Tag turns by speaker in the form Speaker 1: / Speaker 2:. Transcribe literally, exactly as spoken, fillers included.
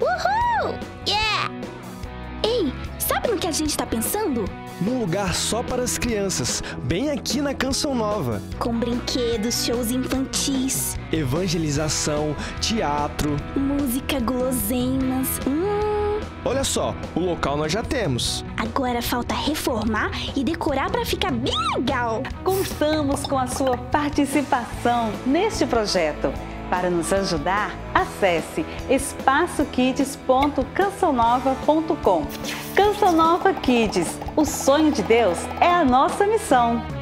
Speaker 1: Uhul! Yeah! Ei, sabe no que a gente tá pensando?
Speaker 2: Num lugar só para as crianças, bem aqui na Canção Nova.
Speaker 1: Com brinquedos, shows infantis,
Speaker 2: Evangelização, teatro.
Speaker 1: música, guloseimas. Hum,
Speaker 2: Olha só, o local nós já temos.
Speaker 1: agora falta reformar e decorar pra ficar bem legal.
Speaker 3: Contamos com a sua participação neste projeto. Para nos ajudar, acesse espaço kids ponto canção nova ponto com. Canção Nova Kids, o sonho de Deus é a nossa missão.